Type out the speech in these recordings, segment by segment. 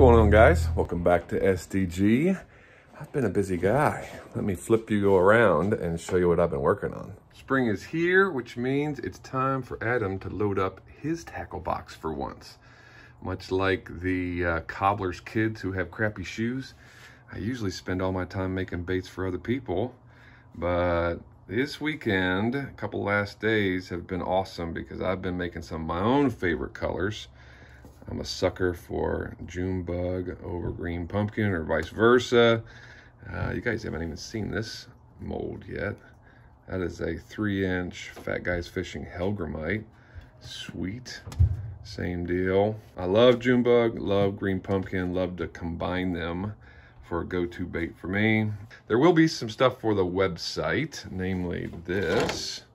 going on, guys? Welcome back to SDG. I've been a busy guy. Let me flip you around and show you what I've been working on. Spring is here, which means it's time for Adam to load up his tackle box for once. Much like the cobbler's kids who have crappy shoes, I usually spend all my time making baits for other people, but this weekend, a couple last days have been awesome because I've been making some of my own favorite colors. I'm a sucker for June bug over green pumpkin or vice versa. You guys haven't even seen this mold yet. That is a 3-inch Fat Guys Fishing Hellgrammite. Sweet. Same deal. I love June bug, love green pumpkin, love to combine them for a go-to bait for me. There will be some stuff for the website, namely this.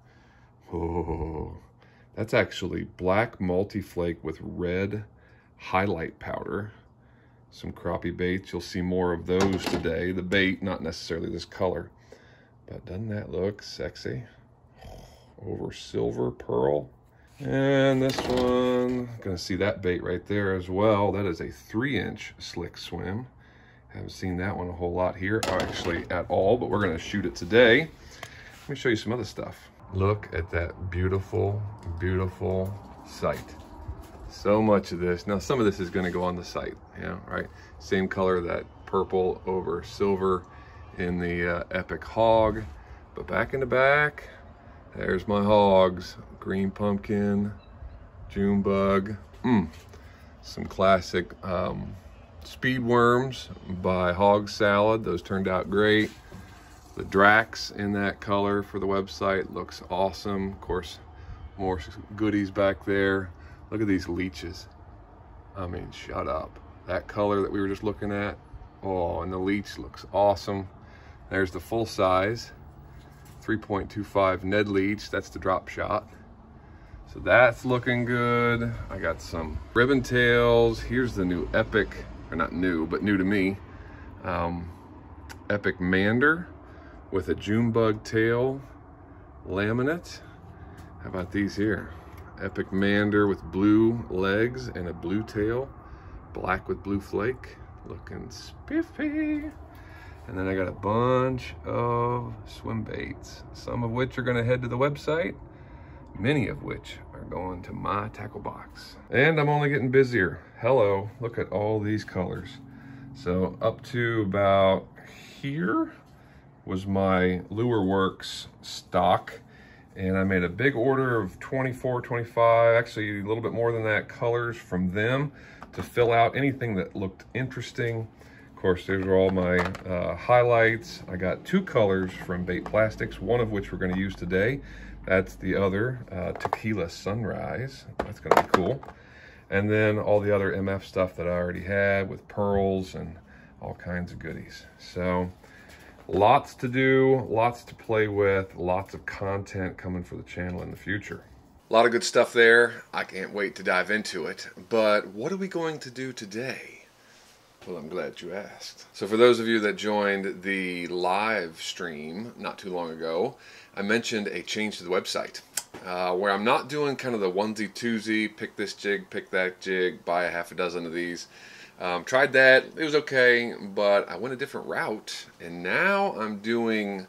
Oh, that's actually black multi-flake with red highlight powder. Some crappie baits. You'll see more of those today. The bait, not necessarily this color, but doesn't that look sexy? Over silver pearl. And this one, gonna see that bait right there as well. That is a 3-inch slick swim. Haven't seen that one a whole lot here, actually at all, but we're gonna shoot it today. Let me show you some other stuff. Look at that beautiful, beautiful sight. So much of this. Now, some of this is gonna go on the site, yeah, right? Same color, that purple over silver in the Epic Hog. But back in the back, there's my hogs. Green pumpkin, June bug, some classic speed worms by Hog Salad. Those turned out great. The Drax in that color for the website looks awesome. Of course, more goodies back there. Look at these leeches. I mean, shut up. That color that we were just looking at. Oh, and the leech looks awesome. There's the full size 3.25 Ned leech. That's the drop shot. So that's looking good. I got some ribbon tails. Here's the new Epic, or not new, but new to me. Epic Mander with a June bug tail laminate. How about these here? Epic Mander with blue legs and a blue tail. Black with blue flake. Looking spiffy. And then I got a bunch of swim baits, some of which are gonna head to the website, many of which are going to my tackle box. And I'm only getting busier. Hello, look at all these colors. So up to about here was my Lurecraft stock. And I made a big order of 24, 25, actually a little bit more than that, colors from them to fill out anything that looked interesting. Of course, these are all my highlights. I got 2 colors from Bait Plastics, one of which we're gonna use today. That's the other, Tequila Sunrise. That's gonna be cool. And then all the other MF stuff that I already had with pearls and all kinds of goodies. So, lots to do, lots to play with, lots of content coming for the channel in the future. A lot of good stuff there. I can't wait to dive into it. But what are we going to do today? Well, I'm glad you asked. So for those of you that joined the live stream not too long ago, I mentioned a change to the website where I'm not doing kind of the onesie twosie, pick this jig, pick that jig, buy a half a dozen of these. Tried that, it was okay, but I went a different route, and now I'm doing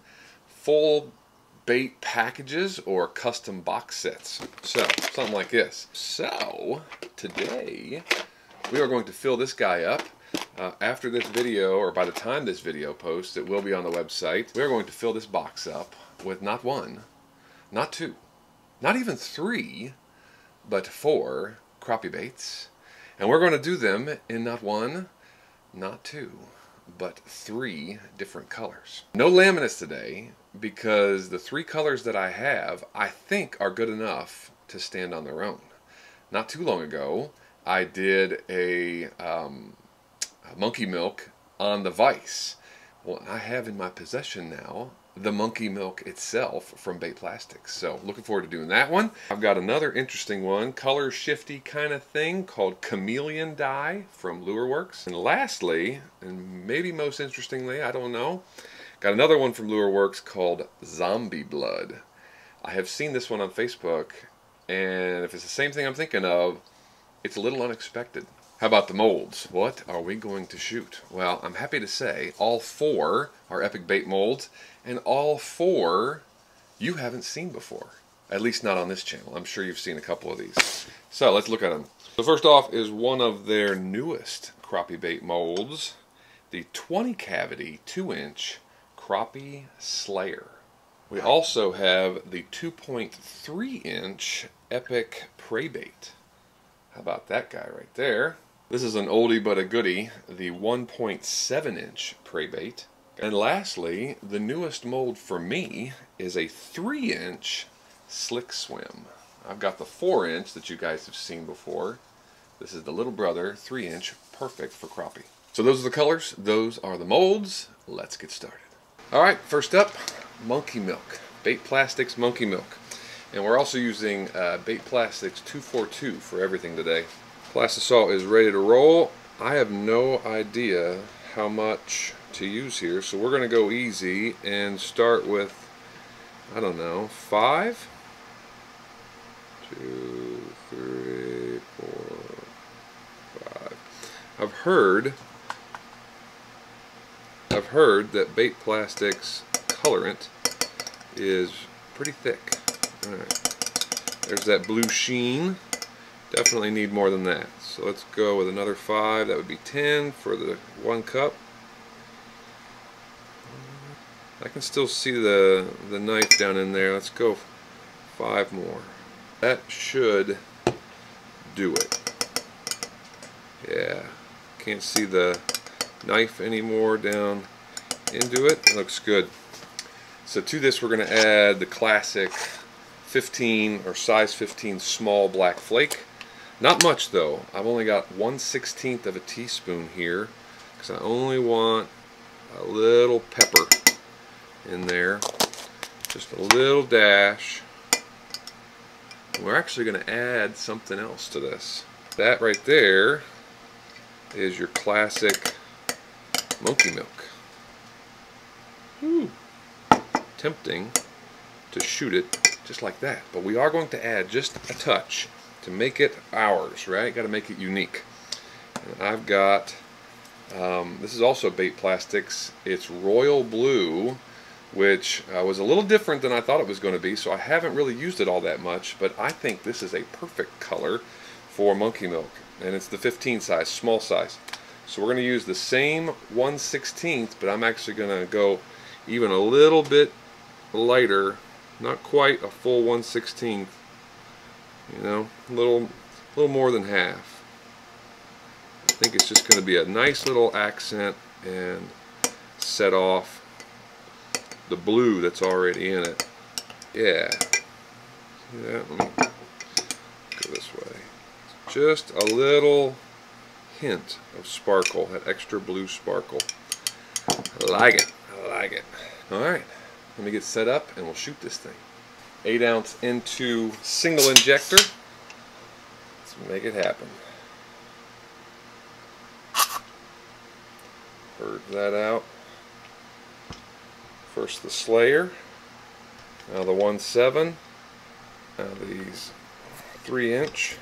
full bait packages or custom box sets. So, something like this. So, today, we are going to fill this guy up. After this video, or by the time this video posts, it will be on the website. We're going to fill this box up with not 1, not 2, not even 3, but 4 crappie baits. And we're going to do them in not 1, not 2, but 3 different colors. No laminates today, because the 3 colors that I have, I think are good enough to stand on their own. Not too long ago, I did a monkey milk on the vise. Well, I have in my possession now the monkey milk itself from Bait Plastics. So looking forward to doing that one. I've got another interesting one, color shifty kind of thing, called Chameleon Dye from Lureworks. And lastly, and maybe most interestingly, I don't know, got another one from Lureworks called Zombie Blood. I have seen this one on Facebook, and if it's the same thing I'm thinking of, it's a little unexpected. How about the molds? What are we going to shoot? Well, I'm happy to say all 4 are epic bait molds, and all 4 you haven't seen before. At least not on this channel. I'm sure you've seen a couple of these. So let's look at them. So first off is one of their newest crappie bait molds, the 20 cavity 2-inch Crappie Slayer. We also have the 2.3 inch epic prey bait. How about that guy right there? This is an oldie but a goodie, the 1.7 inch prey bait. And lastly, the newest mold for me is a 3 inch Slick Swim. I've got the 4 inch that you guys have seen before. This is the little brother, 3 inch, perfect for crappie. So those are the colors, those are the molds. Let's get started. Alright, first up, Monkey Milk. Bait Plastics Monkey Milk. And we're also using Bait Plastics 242 for everything today. Plastisol is ready to roll. I have no idea how much to use here, so we're going to go easy and start with, I don't know, 5? 2, 3, 4, 5. I've heard that Bait Plastics colorant is pretty thick. Alright, there's that blue sheen. Definitely need more than that. So let's go with another 5. That would be 10 for the 1 cup. I can still see the knife down in there. Let's go 5 more. That should do it. Yeah, can't see the knife anymore down into it. It looks good. So to this we're going to add the classic 15 or size 15 small black flake. Not much though. I've only got 1/16 of a teaspoon here because I only want a little pepper in there. Just a little dash. And we're actually going to add something else to this. That right there is your classic monkey milk. Ooh. Tempting to shoot it just like that, but we are going to add just a touch to make it ours, right? Got to make it unique. And I've got this is also Bait Plastics. It's royal blue, which was a little different than I thought it was going to be, so I haven't really used it all that much, but I think this is a perfect color for monkey milk, and it's the 15 size, small size. So we're going to use the same 1/16, but I'm actually going to go even a little bit lighter, not quite a full 1/16, you know, a little more than half. I think it's just going to be a nice little accent and set off the blue that's already in it. Yeah, see that? Let me go this way. Just a little hint of sparkle, that extra blue sparkle. I like it. I like it. Alright, let me get set up and we'll shoot this thing. 8-ounce into single injector. Let's make it happen. Purge that out. First the Slayer, now the 1/7, now these 3 inch.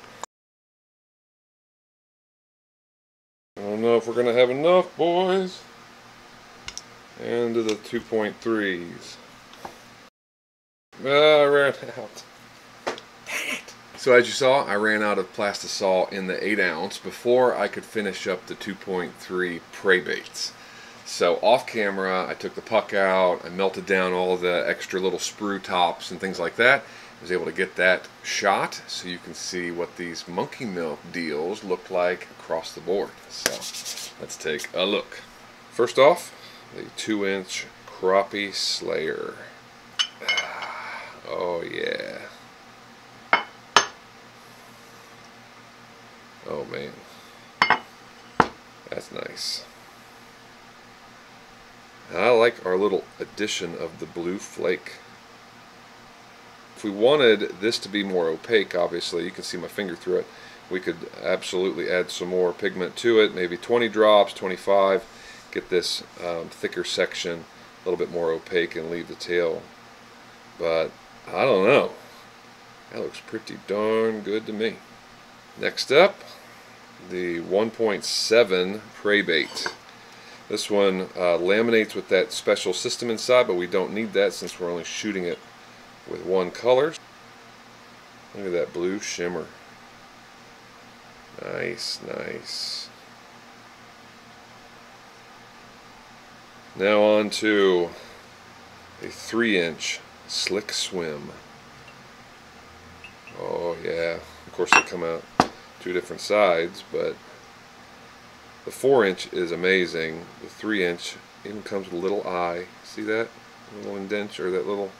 I don't know if we're going to have enough, boys. And to the 2.3s. I ran out. Dang it! So as you saw, I ran out of Plastisol in the 8-ounce before I could finish up the 2.3 prey baits. So off camera, I took the puck out, I melted down all of the extra little sprue tops and things like that. I was able to get that shot so you can see what these monkey milk deals look like across the board. So let's take a look. First off, the 2-inch Crappie Slayer. Oh yeah. Oh man. That's nice. I like our little addition of the blue flake. If we wanted this to be more opaque, obviously, you can see my finger through it, we could absolutely add some more pigment to it, maybe 20 drops, 25, get this thicker section a little bit more opaque and leave the tail. But I don't know. That looks pretty darn good to me. Next up, the 1.7 prey bait. This one laminates with that special system inside, but we don't need that since we're only shooting it with one color. Look at that blue shimmer. Nice, nice. Now on to a 3-inch Slick Swim. Oh yeah, of course they come out two different sides, but the 4-inch is amazing. The 3-inch even comes with a little eye. See that? A little indenture, that little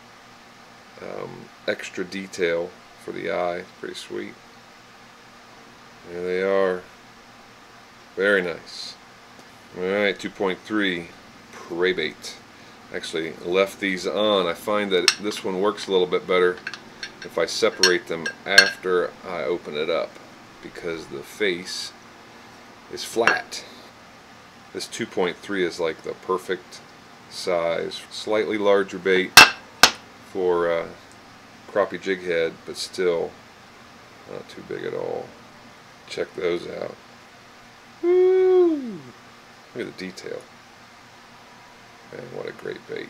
extra detail for the eye. Pretty sweet. There they are. Very nice. Alright, 2.3 prey bait. Actually left these on. I find that this one works a little bit better if I separate them after I open it up, because the face is flat. This 2.3 is like the perfect size. Slightly larger bait for crappie jig head, but still not too big at all. Check those out. Woo! Look at the detail. Man, what a great bait.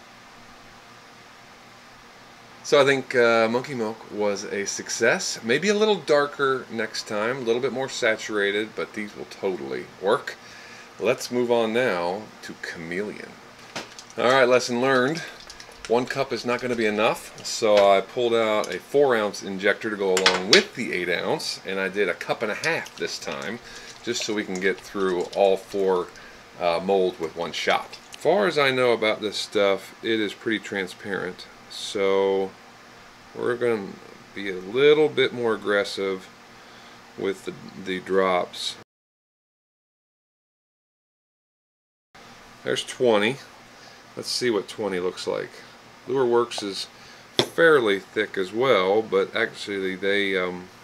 So I think Monkey Milk was a success. Maybe a little darker next time, a little bit more saturated, but these will totally work. Let's move on now to Chameleon. Alright, lesson learned. 1 cup is not going to be enough, so I pulled out a 4-ounce injector to go along with the 8-ounce, and I did a 1.5 cups this time, just so we can get through all 4 molds with one shot. As far as I know about this stuff, it is pretty transparent, so we're going to be a little bit more aggressive with the drops. There's 20. Let's see what 20 looks like. Lureworks is fairly thick as well, but actually they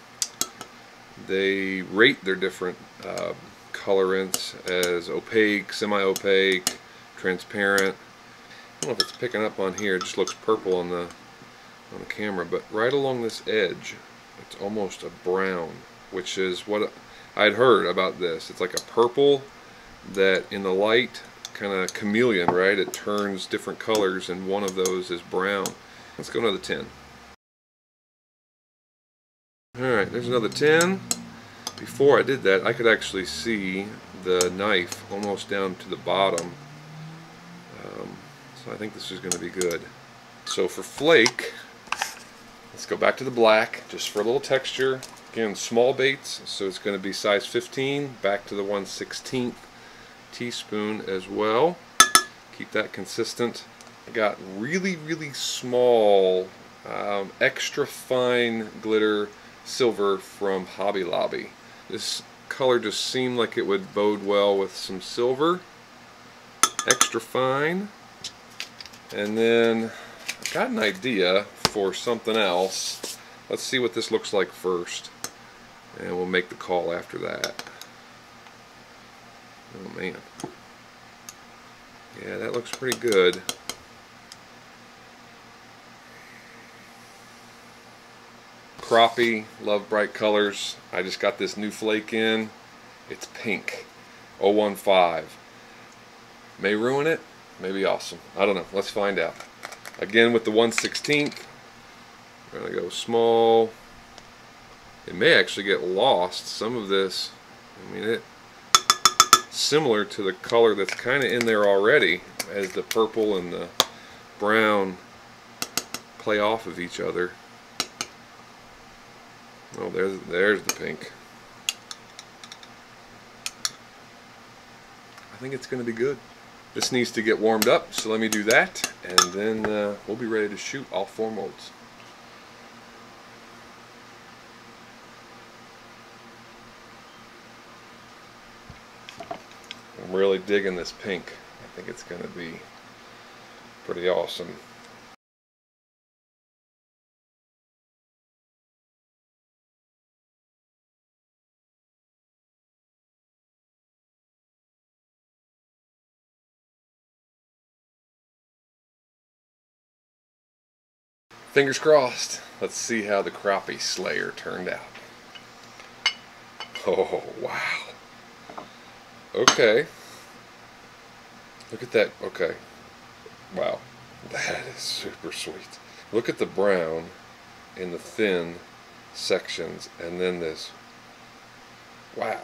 rate their different colorants as opaque, semi-opaque, transparent. I don't know if it's picking up on here. It just looks purple on the camera, but right along this edge, it's almost a brown, which is what I'd heard about this. It's like a purple that in the light, kind of chameleon, right? It turns different colors, and one of those is brown. Let's go another 10. Alright, there's another 10. Before I did that, I could actually see the knife almost down to the bottom. So I think this is going to be good. So for flake, let's go back to the black, just for a little texture. Again, small baits, so it's going to be size 15, back to the 1/16 teaspoon as well. Keep that consistent. I got really, really small, extra fine glitter silver from Hobby Lobby. This color just seemed like it would bode well with some silver. Extra fine. And then I got an idea for something else. Let's see what this looks like first, and we'll make the call after that. Oh man. Yeah, that looks pretty good. Crappie, love bright colors. I just got this new flake in. It's pink. 015. May ruin it, may be awesome. I don't know. Let's find out. Again with the 1/16, we're going to go small. It may actually get lost. Some of this, I mean, it's similar to the color that's kind of in there already, as the purple and the brown play off of each other. Oh, there's the pink. I think it's going to be good. This needs to get warmed up, so let me do that, and then we'll be ready to shoot all 4 molds. I'm really digging this pink. I think it's going to be pretty awesome. Fingers crossed. Let's see how the crappie slayer turned out. Oh, wow. Okay. Look at that. Okay. Wow. That is super sweet. Look at the brown in the thin sections, and then this. Wow.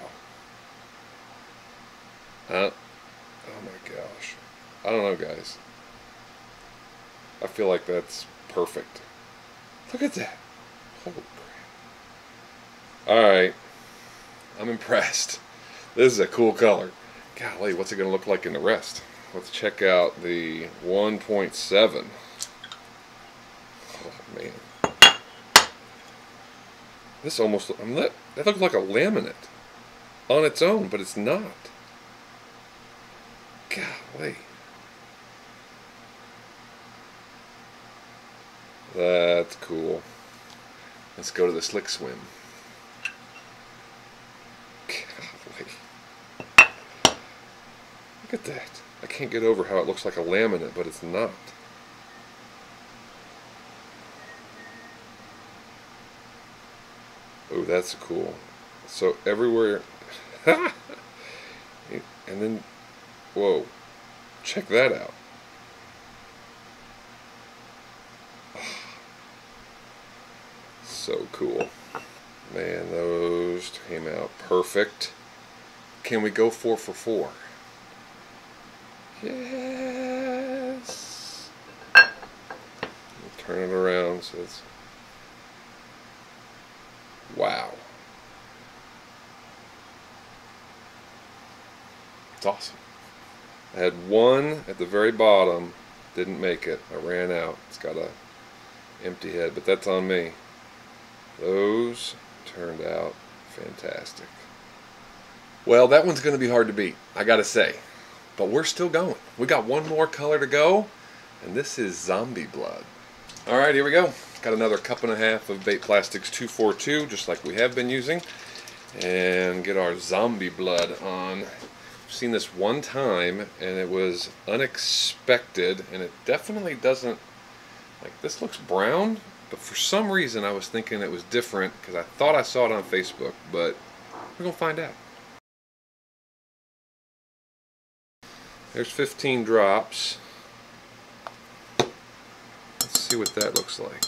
Oh my gosh. I don't know, guys. I feel like that's perfect. Look at that. Holy crap. Alright. I'm impressed. This is a cool color. Golly, what's it going to look like in the rest? Let's check out the 1.7. Oh, man. This almost, that looks like a laminate on its own, but it's not. Golly. That's cool. Let's go to the slick swim. Golly. Look at that. I can't get over how it looks like a laminate, but it's not. Oh, that's cool. So everywhere. And then, whoa. Check that out. So cool. Man, those came out perfect. Can we go 4 for 4? Yes. Turn it around so it's. Wow. It's awesome. I had one at the very bottom, didn't make it. I ran out. It's got a empty head, but that's on me. Those turned out fantastic. Well, that one's going to be hard to beat, I gotta say. But we're still going. We got one more color to go, and this is Zombie Blood. Alright, here we go. Got another 1.5 cups of Bait Plastics 242, just like we have been using. And get our Zombie Blood on. I've seen this one time, and it was unexpected, and it definitely doesn't, like, this looks brown, but for some reason I was thinking it was different, because I thought I saw it on Facebook, but we're going to find out. There's 15 drops. Let's see what that looks like.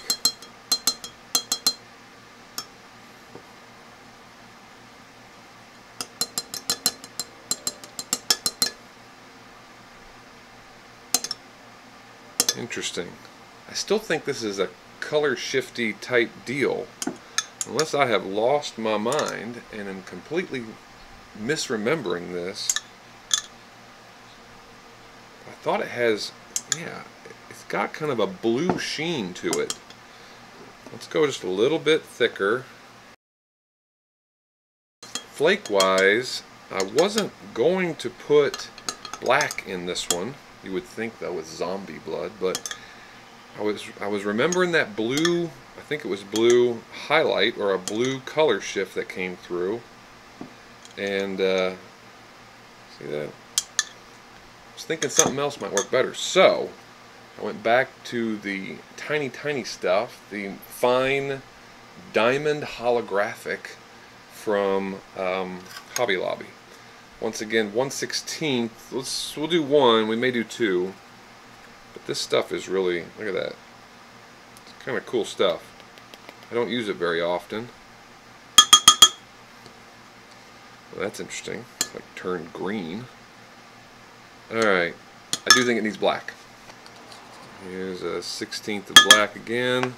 Interesting. I still think this is a color shifty type deal, unless I have lost my mind and am completely misremembering this. I thought it has, yeah, it's got kind of a blue sheen to it. Let's go just a little bit thicker. Flake wise, I wasn't going to put black in this one. You would think that was Zombie Blood, but I was remembering that blue, I think it was blue highlight or a blue color shift that came through. And see that? I was thinking something else might work better. So I went back to the tiny stuff, the fine diamond holographic from Hobby Lobby. Once again, 1/16. We'll do one. We may do two. But this stuff is really, look at that. It's kind of cool stuff. I don't use it very often. Well, that's interesting. It's like turned green. Alright. I do think it needs black. Here's a 1/16 of black again.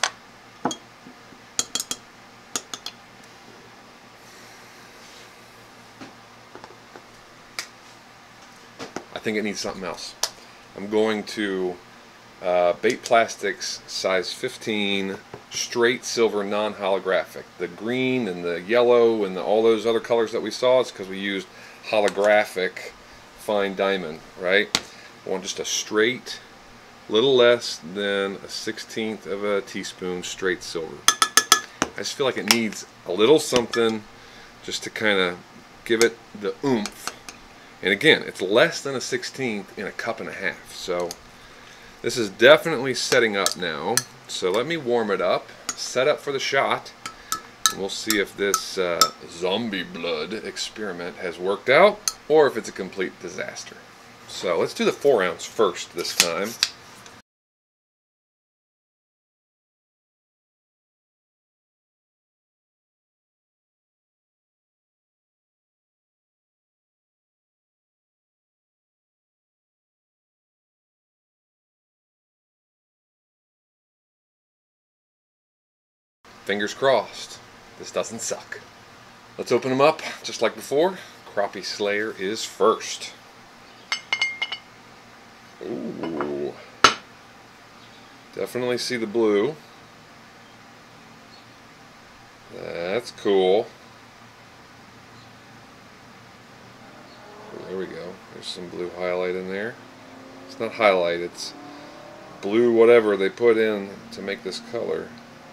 I think it needs something else. I'm going to Bait Plastics size 15 straight silver non-holographic. The green and the yellow and all those other colors that we saw is because we used holographic fine diamond, right? I want just a straight, little less than a 1/16 of a teaspoon straight silver. I just feel like it needs a little something just to kind of give it the oomph. And again, it's less than a 1/16 in a 1.5 cups. So this is definitely setting up now. So let me warm it up, set up for the shot, And we'll see if this zombie blood experiment has worked out or if it's a complete disaster. So let's do the 4-ounce first this time. Fingers crossed, this doesn't suck. Let's open them up just like before. Crappie Slayer is first. Ooh. Definitely see the blue. That's cool. There we go. There's some blue highlight in there. It's not highlight, it's blue whatever they put in to make this color.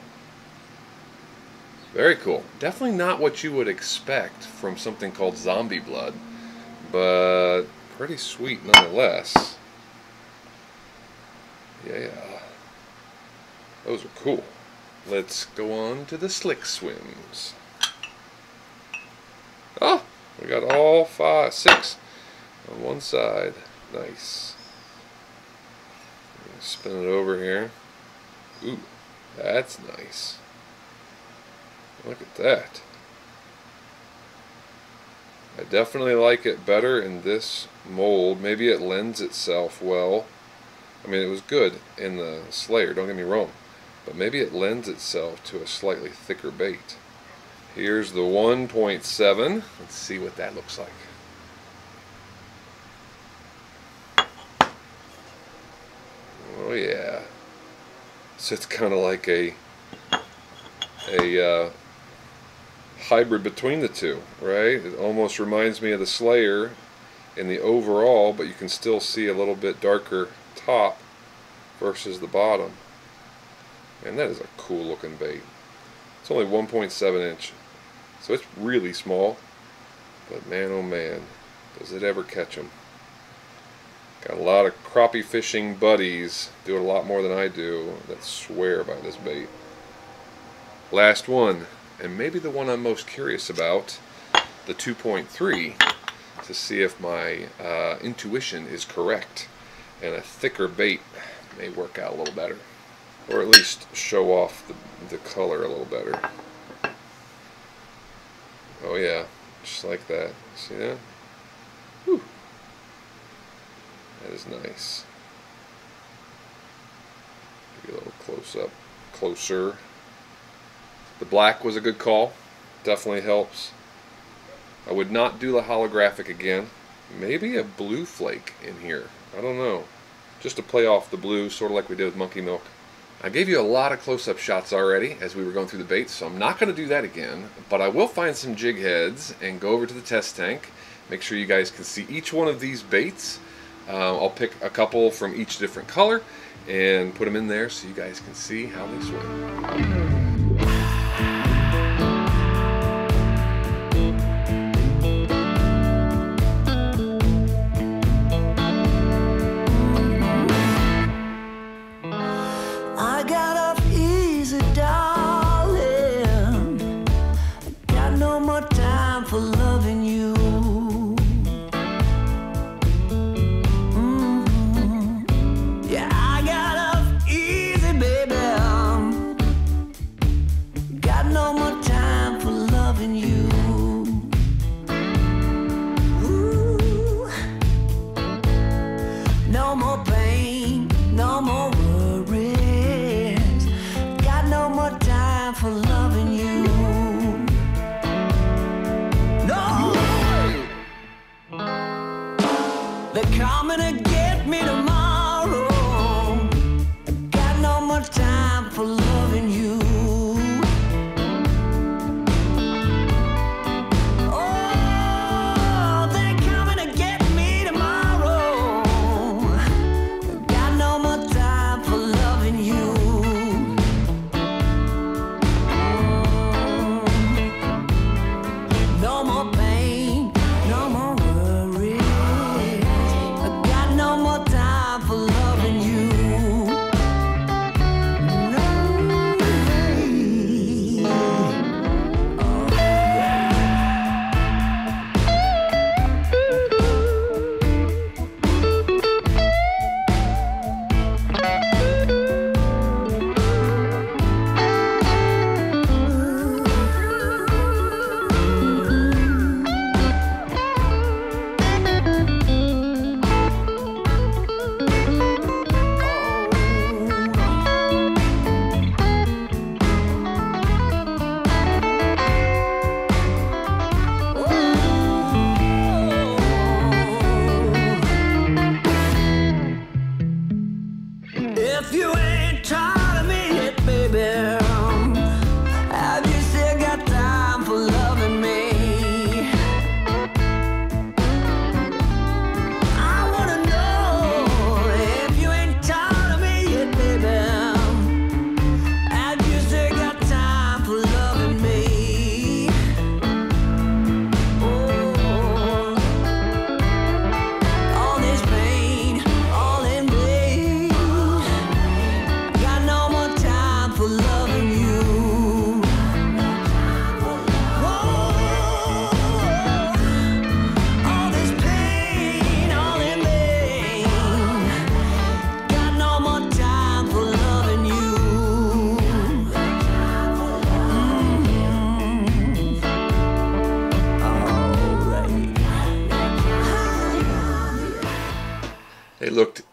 Very cool. Definitely not what you would expect from something called zombie blood, but pretty sweet nonetheless. Yeah. Those are cool. Let's go on to the slick swims. Oh, we got all 6 on one side. Nice. Spin it over here. Ooh, that's nice. Look at that. I definitely like it better in this mold. Maybe it lends itself well. I mean, it was good in the Slayer, don't get me wrong. But maybe it lends itself to a slightly thicker bait. Here's the 1.7. Let's see what that looks like. Oh yeah. So it's kind of like a hybrid between the two, right? It almost reminds me of the Slayer in the overall, but you can still see a little bit darker top versus the bottom. And that is a cool looking bait. It's only 1.7 inch, so it's really small, but man oh man, does it ever catch them. Got a lot of crappie fishing buddies, do it a lot more than I do, that swear by this bait. Last one, and maybe the one I'm most curious about, the 2.3, to see if my intuition is correct, and a thicker bait may work out a little better, or at least show off the color a little better. Oh yeah, just like that. See that? Whew. That is nice. Maybe a little close up, closer. The black was a good call. Definitely helps. I would not do the holographic again. Maybe a blue flake in here. I don't know. Just to play off the blue, sort of like we did with Monkey Milk. I gave you a lot of close-up shots already as we were going through the baits, so I'm not going to do that again. But I will find some jig heads and go over to the test tank. Make sure you guys can see each one of these baits. I'll pick a couple from each different color and put them in there so you guys can see how they swim. For loving you, no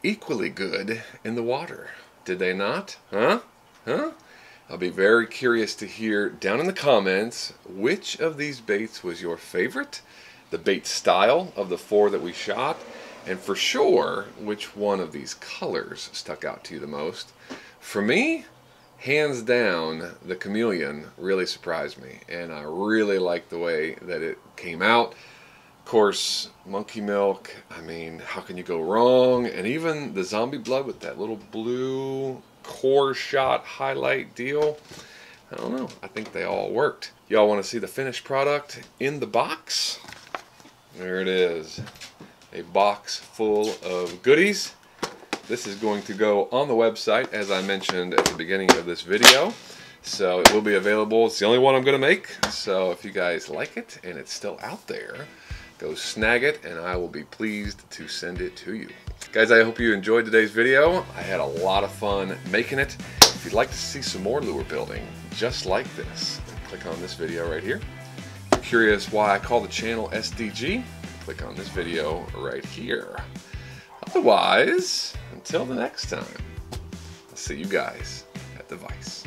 equally good in the water. Did they not? Huh? Huh? I'll be very curious to hear down in the comments which of these baits was your favorite, the bait style of the 4 that we shot, and for sure, which one of these colors stuck out to you the most. For me, hands down, the chameleon really surprised me, and I really liked the way that it came out. Of course, monkey milk, I mean, how can you go wrong? And even the zombie blood with that little blue core shot highlight deal, I don't know, I think they all worked. Y'all want to see the finished product in the box? There it is, a box full of goodies. This is going to go on the website, as I mentioned at the beginning of this video. So it will be available. It's the only one I'm going to make. So if you guys like it and it's still out there, go snag it and I will be pleased to send it to you. Guys, I hope you enjoyed today's video. I had a lot of fun making it. If you'd like to see some more lure building just like this, click on this video right here. If you're curious why I call the channel SDG, click on this video right here. Otherwise, until the next time, I'll see you guys at the Vice.